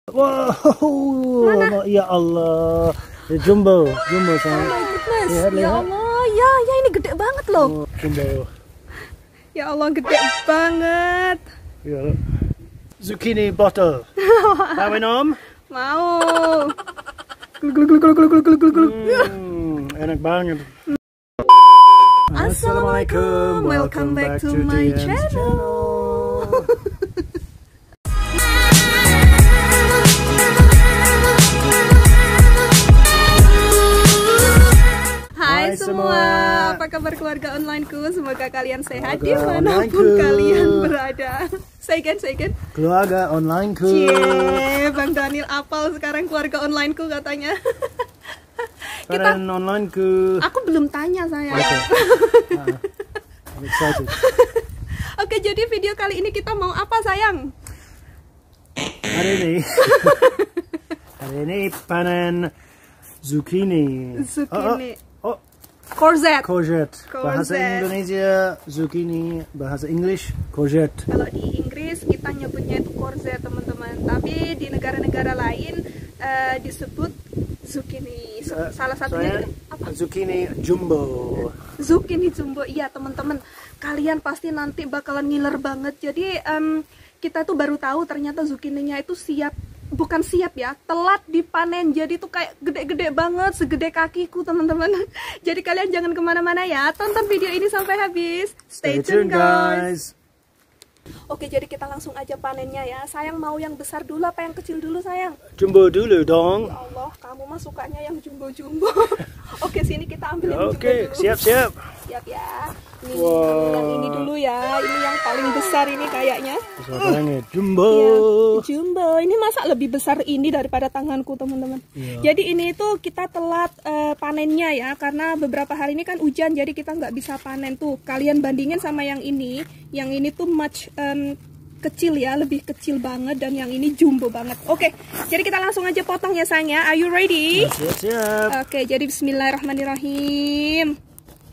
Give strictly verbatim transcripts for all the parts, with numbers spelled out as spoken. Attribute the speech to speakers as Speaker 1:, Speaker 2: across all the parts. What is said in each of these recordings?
Speaker 1: Wow, ya Allah, jumbo, jumbo sayang.
Speaker 2: Oh my goodness,
Speaker 1: Lihat,
Speaker 2: ya
Speaker 1: lihat.
Speaker 2: Allah, ya, ya ini gede banget loh.
Speaker 1: Oh, jumbo.
Speaker 2: Ya Allah, gede banget.
Speaker 1: Ya. Zucchini bottle. Mau minum?
Speaker 2: Mau. Gluk gluk gluk gluk gluk gluk gluk gluk.
Speaker 1: Hmm, enak banget.
Speaker 2: Assalamualaikum, welcome back to my channel. Hai semua, apa kabar keluarga onlineku? Semoga kalian sehat dimanapun kalian berada. Say again, say again.
Speaker 1: Keluarga onlineku.
Speaker 2: Cie, Bang Daniel apal sekarang keluarga onlineku katanya. Kita,
Speaker 1: Kalian onlineku.
Speaker 2: aku belum tanya saya.
Speaker 1: Okay. uh, I'm excited.
Speaker 2: Oke, jadi video kali ini kita mau apa sayang?
Speaker 1: Hari ini, hari ini panen zucchini.
Speaker 2: Zucchini.
Speaker 1: Oh, oh, oh.
Speaker 2: Courgette.
Speaker 1: Courgette. Bahasa
Speaker 2: Courgette.
Speaker 1: Indonesia zucchini, bahasa English courgette.
Speaker 2: Kalau di Inggris kita nyebutnya itu courgette teman-teman, tapi di negara-negara lain uh, disebut zucchini.
Speaker 1: Uh,
Speaker 2: Salah satunya
Speaker 1: saya,
Speaker 2: apa?
Speaker 1: zucchini jumbo.
Speaker 2: Zucchini jumbo, iya teman-teman. Kalian pasti nanti bakalan ngiler banget. Jadi um, kita tuh baru tahu ternyata zucchininya itu siap, bukan siap ya, telat dipanen. Jadi tuh kayak gede-gede banget, segede kakiku teman-teman. Jadi kalian jangan kemana-mana ya, tonton video ini sampai habis. Stay,
Speaker 1: Stay
Speaker 2: tune
Speaker 1: tuned
Speaker 2: guys.
Speaker 1: guys.
Speaker 2: Oke, jadi kita langsung aja panennya ya. Sayang mau yang besar dulu apa yang kecil dulu sayang?
Speaker 1: Jumbo dulu dong.
Speaker 2: Ya Allah, kamu mah sukanya yang jumbo-jumbo. Oke, sini kita ambil yang jumbo
Speaker 1: Oke,
Speaker 2: dulu.
Speaker 1: siap-siap.
Speaker 2: Siap ya. Ini
Speaker 1: Wow.
Speaker 2: yang ini dulu ya. Ini yang paling besar ini kayaknya.
Speaker 1: Besar banget, jumbo.
Speaker 2: Iya, jumbo. Ini masa lebih besar ini daripada tanganku, teman-teman.
Speaker 1: Iya.
Speaker 2: Jadi ini tuh kita telat uh, panennya ya, karena beberapa hari ini kan hujan, jadi kita nggak bisa panen tuh. Kalian bandingin sama yang ini. Yang ini tuh much um, kecil ya, lebih kecil banget, dan yang ini jumbo banget. Oke, jadi kita langsung aja potong ya sayang ya. Are you ready?
Speaker 1: Siap-siap.
Speaker 2: Oke, jadi bismillahirrahmanirrahim.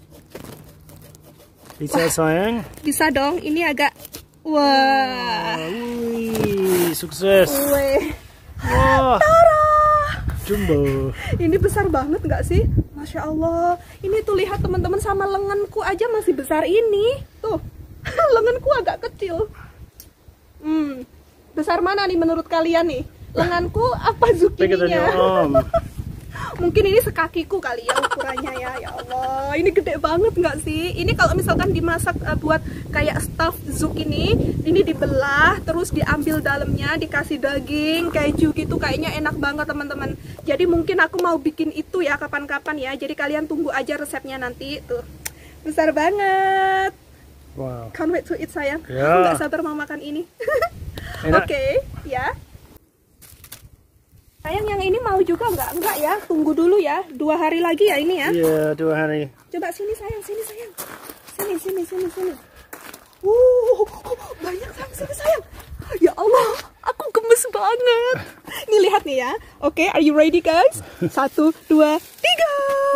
Speaker 1: Bisa sayang.
Speaker 2: Bisa dong, ini agak wah.
Speaker 1: Wih, sukses.
Speaker 2: Weh.
Speaker 1: Wah. Jumbo.
Speaker 2: Ini besar banget nggak sih? Masya Allah. Ini tuh lihat teman-teman, sama lenganku aja masih besar ini. Tuh, lenganku agak kecil. Hmm, besar mana nih menurut kalian nih? Lenganku apa zucchininya? Mungkin ini sekakiku kali ya ukurannya ya. Ya Allah, ini gede banget nggak sih? Ini kalau misalkan dimasak uh, buat kayak stuffed zucchini, ini dibelah terus diambil dalamnya, dikasih daging, keju gitu, kayaknya enak banget teman-teman. Jadi mungkin aku mau bikin itu ya kapan-kapan ya. Jadi kalian tunggu aja resepnya nanti. Tuh, besar banget.
Speaker 1: Wow.
Speaker 2: Can't wait to eat sayang.
Speaker 1: Ya.
Speaker 2: Aku nggak sabar mau makan ini. Oke, okay, ya. Sayang, yang ini mau juga nggak? Enggak ya, tunggu dulu ya. Dua hari lagi ya ini ya.
Speaker 1: Iya, dua hari.
Speaker 2: Coba sini sayang, sini sayang. Sini, sini, sini, sini. Wuh, banyak sayang, sini sayang. Ya Allah, aku gemes banget. Nih lihat nih ya. Oke, okay, are you ready guys? Satu, dua, tiga.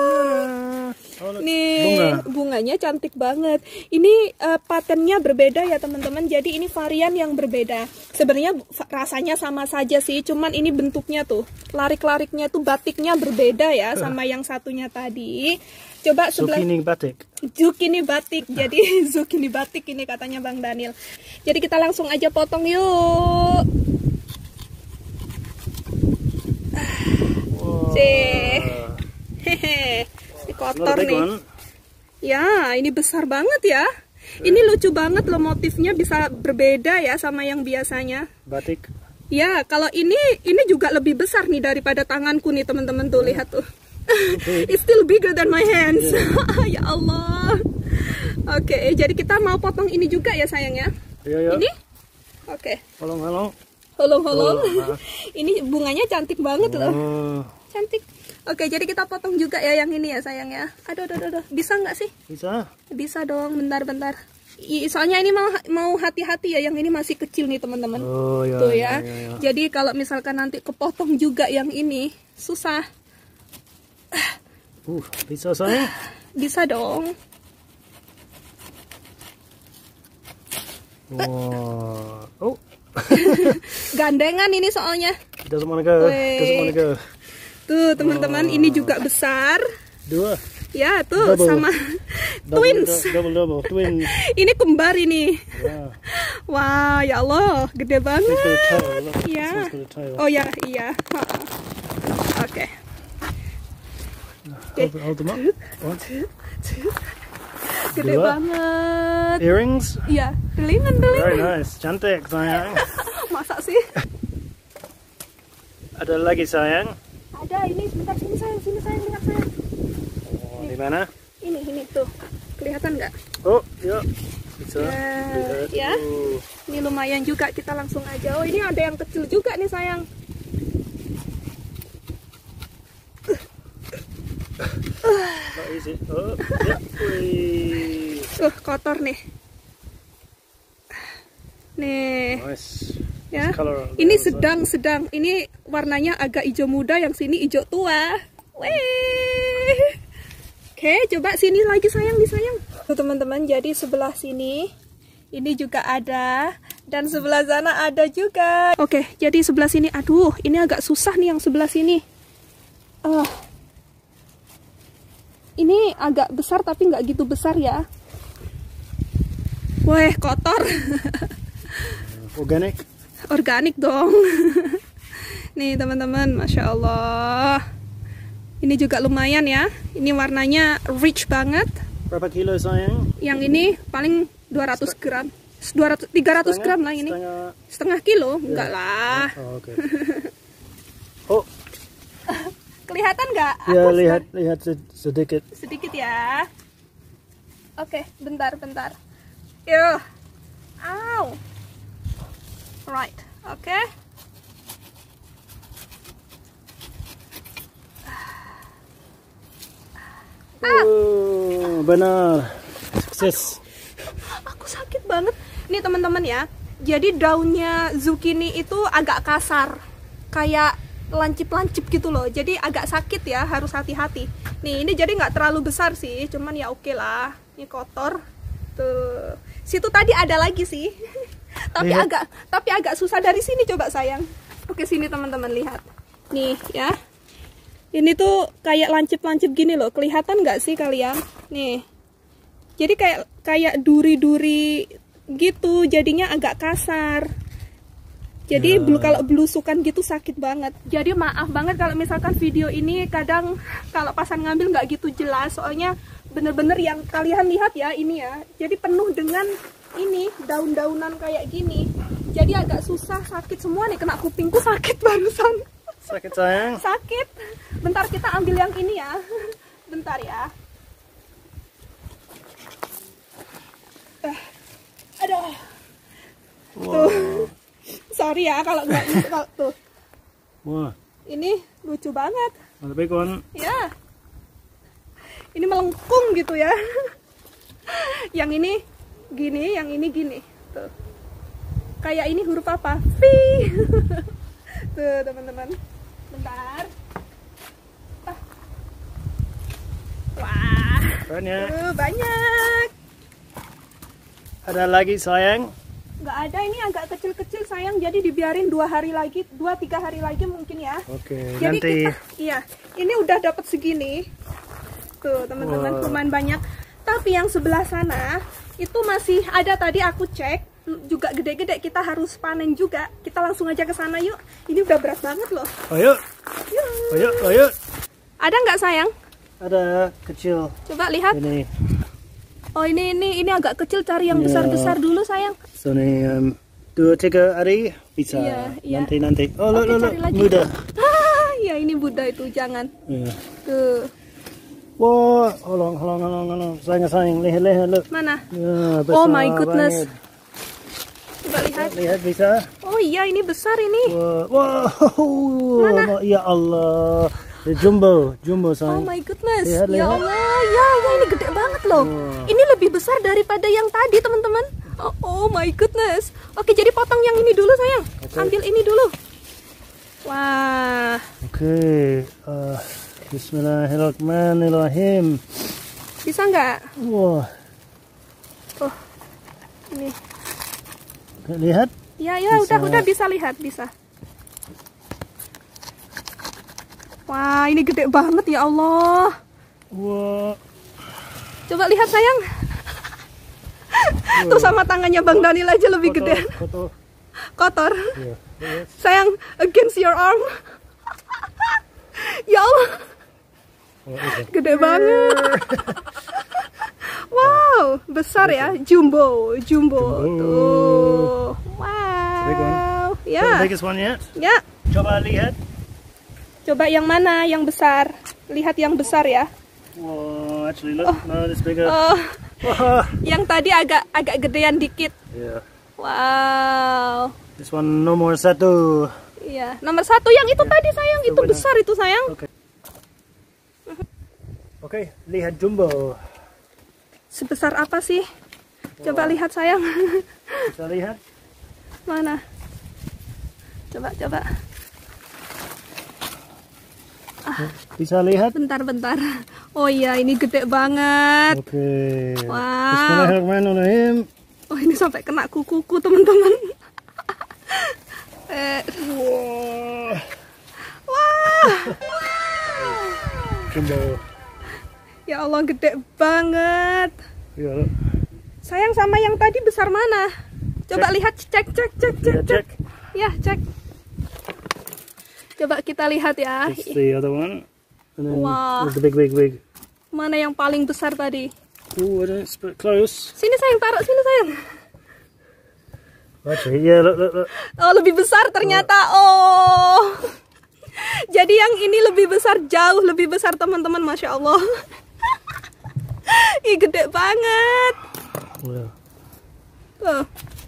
Speaker 2: Nih, bunga. Bunganya cantik banget. Ini uh, patennya berbeda ya teman-teman. Jadi ini varian yang berbeda. Sebenarnya rasanya sama saja sih, cuman ini bentuknya tuh, larik-lariknya tuh batiknya berbeda ya sama yang satunya tadi. Coba sebelah.
Speaker 1: Zucchini batik.
Speaker 2: Zucchini batik. Jadi zucchini batik ini katanya Bang Daniel. Jadi kita langsung aja potong yuk.
Speaker 1: Wow.
Speaker 2: Hehe. Kotor nih. Ya, ini besar banget ya. Ini lucu banget loh, motifnya bisa berbeda ya sama yang biasanya.
Speaker 1: Batik.
Speaker 2: Ya, kalau ini ini juga lebih besar nih daripada tanganku nih teman-teman tuh, lihat tuh.
Speaker 1: Okay.
Speaker 2: It's still bigger than my hands.
Speaker 1: Yeah.
Speaker 2: Ya Allah. Oke, okay, jadi kita mau potong ini juga ya sayang ya.
Speaker 1: Iya, iya.
Speaker 2: Ini? Oke. Okay.
Speaker 1: Holong-holong.
Speaker 2: Holong-holong.
Speaker 1: Oh,
Speaker 2: ini bunganya cantik banget loh.
Speaker 1: Oh.
Speaker 2: Cantik. Oke, jadi kita potong juga ya yang ini ya sayang ya. Aduh, aduh, aduh. Bisa nggak sih?
Speaker 1: Bisa.
Speaker 2: Bisa dong, bentar-bentar. Soalnya ini mau mau hati-hati ya, yang ini masih kecil nih teman-teman.
Speaker 1: Oh, ya,
Speaker 2: tuh
Speaker 1: ya,
Speaker 2: ya.
Speaker 1: ya, ya.
Speaker 2: Jadi kalau misalkan nanti kepotong juga yang ini, susah.
Speaker 1: Uh, bisa sayang?
Speaker 2: Bisa dong.
Speaker 1: Wow. Oh.
Speaker 2: Gandengan ini soalnya.
Speaker 1: Doesn't want to go. Doesn't want to go.
Speaker 2: Tuh teman-teman, oh. Ini juga besar.
Speaker 1: Dua.
Speaker 2: Ya tuh double. Sama double, twins.
Speaker 1: Double double twins.
Speaker 2: Ini kembar ini.
Speaker 1: Yeah.
Speaker 2: Wah, ya Allah, gede banget. Ya. Oh ya, iya. Oke. Okay.
Speaker 1: Hold, hold them up. One,
Speaker 2: gede dua. Banget.
Speaker 1: Earrings?
Speaker 2: Iya, delingan delingan.
Speaker 1: Very nice, cantik sayang.
Speaker 2: Masa sih?
Speaker 1: Ada lagi sayang?
Speaker 2: Ada, ini sebentar, sini sayang, sini sayang, lihat sayang.
Speaker 1: Oh, di mana?
Speaker 2: Ini, ini tuh, kelihatan nggak?
Speaker 1: Oh, ya, bisa.
Speaker 2: Ya, ya. Uh. Ini lumayan juga, kita langsung aja. Oh, ini ada yang kecil juga nih sayang.
Speaker 1: Not easy. Oh, ya. Wih.
Speaker 2: Uh, kotor nih. Nih.
Speaker 1: Nice.
Speaker 2: Ya. Ini sedang-sedang. Ini warnanya agak hijau muda, yang sini hijau tua. Wih. Oke, coba sini lagi sayang, nih sayang. Tuh teman-teman, jadi sebelah sini ini juga ada, dan sebelah sana ada juga. Oke, jadi sebelah sini, aduh, ini agak susah nih yang sebelah sini. Oh. Ini agak besar tapi nggak gitu besar ya. Wah, kotor.
Speaker 1: Organik.
Speaker 2: Organik dong. Nih teman-teman, Masya Allah. Ini juga lumayan ya. Ini warnanya rich banget.
Speaker 1: Berapa kilo sayang?
Speaker 2: Yang ini paling dua ratus gram. dua ratus, tiga ratus gram lah ini.
Speaker 1: Setengah,
Speaker 2: setengah kilo? Ya. Enggak lah.
Speaker 1: Oh, oke. Okay. Oh.
Speaker 2: Kelihatan nggak?
Speaker 1: Ya,
Speaker 2: aku
Speaker 1: lihat sedang... lihat sedikit.
Speaker 2: Sedikit ya. Oke, bentar bentar. Yo. Ow. Right. Oke. Okay.
Speaker 1: Oh, benar. Sukses.
Speaker 2: Aku sakit banget. Nih teman-teman ya. Jadi daunnya zucchini itu agak kasar. Kayak lancip-lancip gitu loh. Jadi agak sakit ya, harus hati-hati. Nih, ini jadi nggak terlalu besar sih. Cuman ya oke lah. Ini kotor. Tuh. Situ tadi ada lagi sih. Tapi lihat. agak tapi agak susah dari sini, coba sayang. Oke, sini teman-teman lihat. Nih ya. Ini tuh kayak lancip-lancip gini loh. Kelihatan nggak sih kalian? Nih. Jadi kayak kayak duri-duri gitu, jadinya agak kasar. Jadi ya. Kalau belusukan gitu sakit banget. Jadi maaf banget kalau misalkan video ini kadang kalau pasan ngambil nggak gitu jelas. Soalnya bener-bener yang kalian lihat ya ini ya. Jadi penuh dengan ini daun-daunan kayak gini. Jadi agak susah, sakit semua nih, kena kupingku sakit barusan.
Speaker 1: Sakit sayang?
Speaker 2: Sakit. Bentar kita ambil yang ini ya. Bentar ya. Eh, aduh. Wow. Tuh. Sorry ya kalau nggak bisa tuh.
Speaker 1: Wah.
Speaker 2: Ini lucu banget.
Speaker 1: Lebih kon.
Speaker 2: Ya. Ini melengkung gitu ya. Yang ini gini, yang ini gini. Tuh. Kayak ini huruf apa? V. Tuh teman-teman. Bentar. Ah. Wah.
Speaker 1: Banyak.
Speaker 2: Tuh, banyak.
Speaker 1: Ada lagi sayang?
Speaker 2: Nggak ada, ini agak kecil-kecil sayang, jadi dibiarin dua hari lagi, dua tiga hari lagi mungkin ya.
Speaker 1: Oke.
Speaker 2: Jadi
Speaker 1: nanti.
Speaker 2: kita, iya, ini udah dapat segini. Tuh teman-teman, wow. Lumayan banyak. Tapi yang sebelah sana itu masih ada, tadi aku cek juga gede-gede, kita harus panen juga. Kita langsung aja ke sana yuk. Ini udah berat banget loh.
Speaker 1: Ayo.
Speaker 2: Yuk.
Speaker 1: Ayo, ayo.
Speaker 2: Ada nggak sayang?
Speaker 1: Ada, kecil.
Speaker 2: Coba lihat.
Speaker 1: Ini.
Speaker 2: Oh ini ini ini agak kecil, cari yang besar-besar ya. Dulu sayang.
Speaker 1: So ini um, dua tiga hari bisa.
Speaker 2: Iya, iya.
Speaker 1: Nanti nanti. Oh
Speaker 2: okay,
Speaker 1: lo lo muda.
Speaker 2: Ah, ya ini Buddha itu jangan.
Speaker 1: Ya.
Speaker 2: Tuh.
Speaker 1: Wah, holong holong holong holong. Sayang sayang lihat lihat lo.
Speaker 2: Mana?
Speaker 1: Ya, besar
Speaker 2: oh my goodness.
Speaker 1: Banget.
Speaker 2: Coba lihat.
Speaker 1: Lihat bisa.
Speaker 2: Oh iya ini besar ini.
Speaker 1: Wah, wow. Mana? Ya Allah. Jumbo, jumbo sayang.
Speaker 2: Oh my goodness.
Speaker 1: Lihat,
Speaker 2: ya
Speaker 1: lihat.
Speaker 2: Allah, ya, ya ini gede banget loh. Wow. Ini lebih besar daripada yang tadi teman-teman. Oh, oh my goodness. Oke, jadi potong yang ini dulu sayang. Okay. Ambil ini dulu. Wah.
Speaker 1: Oke. Okay. Uh, Bismillahirrahmanirrahim.
Speaker 2: Bisa nggak?
Speaker 1: Wah.
Speaker 2: Oh, ini.
Speaker 1: Lihat?
Speaker 2: Ya, ya, bisa. udah, udah bisa lihat, bisa. Wah, ini gede banget ya Allah.
Speaker 1: Wah.
Speaker 2: Coba lihat sayang. Tuh sama tangannya Bang Daniel aja lebih
Speaker 1: Kotor,
Speaker 2: gede.
Speaker 1: kotor.
Speaker 2: Kotor.
Speaker 1: Iya, iya.
Speaker 2: Sayang, against your arm. Ya Allah,
Speaker 1: Oh, iya.
Speaker 2: gede banget. Wow, besar ya, jumbo, jumbo.
Speaker 1: Jumbo.
Speaker 2: Tuh,
Speaker 1: big one.
Speaker 2: wow.
Speaker 1: The
Speaker 2: Ya,
Speaker 1: biggest one yet?
Speaker 2: ya.
Speaker 1: Coba lihat.
Speaker 2: Coba yang mana yang besar? Lihat yang besar ya.
Speaker 1: Wow, actually look, no, this bigger.
Speaker 2: Oh,
Speaker 1: Wah.
Speaker 2: yang tadi agak agak gedean dikit.
Speaker 1: Yeah.
Speaker 2: Wow.
Speaker 1: This one no more satu.
Speaker 2: Iya, nomor satu yang itu tadi sayang, itu
Speaker 1: winner.
Speaker 2: besar itu sayang.
Speaker 1: Oke. Oke, lihat jumbo.
Speaker 2: Sebesar apa sih? Coba lihat sayang.
Speaker 1: Bisa lihat?
Speaker 2: Mana? Coba, coba.
Speaker 1: Bisa lihat?
Speaker 2: Bentar-bentar. Oh iya, ini gede banget.
Speaker 1: Oke.
Speaker 2: Wow.
Speaker 1: Bismillahirrahmanirrahim.
Speaker 2: Oh, ini sampai kena kukuku, teman-teman. eh,
Speaker 1: Wah.
Speaker 2: wah.
Speaker 1: Jumbo.
Speaker 2: Ya Allah, gede banget.
Speaker 1: Ya, look.
Speaker 2: Sayang, sama yang tadi besar mana? Coba
Speaker 1: Cek.
Speaker 2: lihat, cek, cek, cek, cek,
Speaker 1: Ya,
Speaker 2: cek.
Speaker 1: cek.
Speaker 2: Ya, cek. Coba kita lihat ya.
Speaker 1: This is the other one. And then
Speaker 2: Wah.
Speaker 1: there's the big, big, big.
Speaker 2: Mana yang paling besar tadi?
Speaker 1: Oh, I don't, it's a bit close.
Speaker 2: Sini sayang, taruh sini sayang.
Speaker 1: Actually, yeah, look, look, look.
Speaker 2: Oh, lebih besar ternyata. Oh. Jadi yang ini lebih besar, jauh lebih besar teman-teman, Masya Allah. Ih, gede banget.
Speaker 1: Yeah.
Speaker 2: Tuh.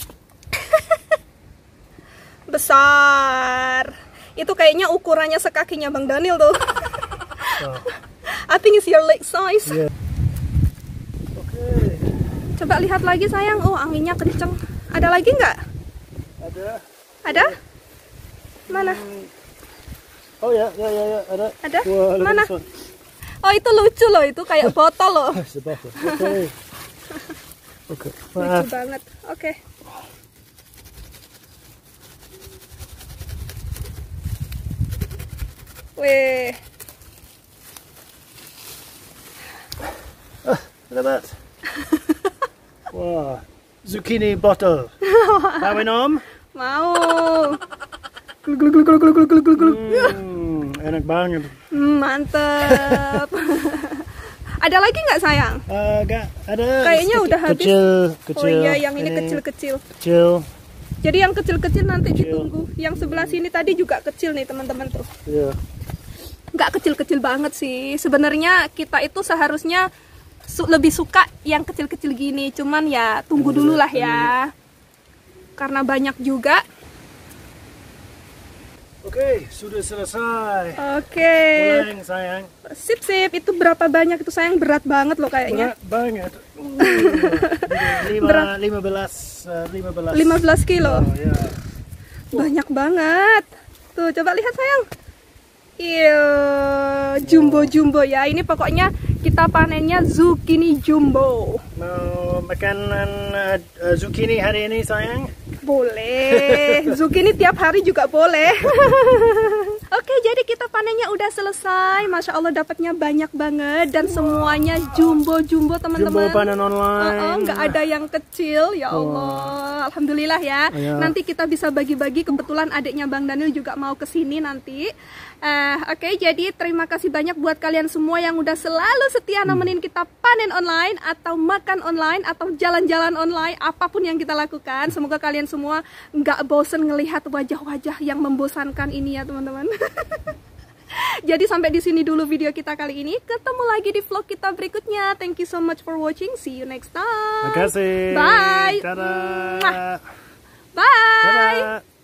Speaker 2: Besar. Itu kayaknya ukurannya sekakinya Bang Daniel tuh.
Speaker 1: Oh.
Speaker 2: I think it's your leg size.
Speaker 1: Yeah. Okay.
Speaker 2: Coba lihat lagi sayang. Oh, anginnya kenceng. Ada lagi nggak?
Speaker 1: Ada.
Speaker 2: Ada? Mana?
Speaker 1: Oh ya, ya, ya, ya, ada.
Speaker 2: Ada?
Speaker 1: Wah, look at
Speaker 2: Mana?
Speaker 1: this one.
Speaker 2: Oh, itu lucu loh. Itu kayak botol loh.
Speaker 1: It's the bottle. Okay. Okay.
Speaker 2: Lucu banget. Oke. Weh.
Speaker 1: Look at that. Wah, zucchini bottle. Kawin om?
Speaker 2: Mau. Gluk gluk gluk gluk gluk gluk gluk gluk.
Speaker 1: Hmm, enak banget.
Speaker 2: Hmm, mantep. Ada lagi nggak sayang?
Speaker 1: Uh, gak ada.
Speaker 2: Kayaknya
Speaker 1: Sedikit
Speaker 2: udah habis.
Speaker 1: Kecil, kecil.
Speaker 2: Oh iya, yang ini kecil-kecil.
Speaker 1: Kecil.
Speaker 2: Jadi yang kecil-kecil nanti
Speaker 1: Kecil.
Speaker 2: ditunggu. Yang sebelah sini tadi juga kecil nih teman-teman tuh.
Speaker 1: Iya.
Speaker 2: Nggak kecil-kecil banget sih. Sebenarnya kita itu seharusnya su lebih suka yang kecil-kecil gini. Cuman ya tunggu dulu lah ya. Karena banyak juga.
Speaker 1: Oke, sudah selesai.
Speaker 2: Oke.
Speaker 1: Pulang sayang.
Speaker 2: Sip sip. Itu berapa banyak itu sayang? Berat banget loh kayaknya.
Speaker 1: Berat banget. Uh, lima,
Speaker 2: Berat.
Speaker 1: lima belas, uh, lima belas.
Speaker 2: lima belas kilo.
Speaker 1: Oh, ya.
Speaker 2: Banyak banget. Tuh, coba lihat sayang. Iya, jumbo-jumbo ya. Ini pokoknya kita panennya zucchini jumbo.
Speaker 1: Mau makanan uh, uh, zucchini hari ini sayang?
Speaker 2: Boleh. Zucchini tiap hari juga boleh. Oke, jadi kita panennya udah selesai. Masya Allah dapatnya banyak banget. Dan semuanya jumbo-jumbo teman-teman.
Speaker 1: Jumbo panen online.
Speaker 2: Oh, oh, nggak ada yang kecil. Ya Allah. Alhamdulillah ya.
Speaker 1: Ya.
Speaker 2: Nanti kita bisa bagi-bagi. Kebetulan adiknya Bang Daniel juga mau kesini nanti. Uh, Oke, okay, jadi terima kasih banyak buat kalian semua yang udah selalu setia nemenin kita panen online atau makan online atau jalan-jalan online, apapun yang kita lakukan. Semoga kalian semua nggak bosen ngelihat wajah-wajah yang membosankan ini ya teman-teman. Jadi sampai di sini dulu video kita kali ini. Ketemu lagi di vlog kita berikutnya. Thank you so much for watching. See you next time.
Speaker 1: Terima kasih.
Speaker 2: Bye.
Speaker 1: Dadah.
Speaker 2: Bye.
Speaker 1: Dadah.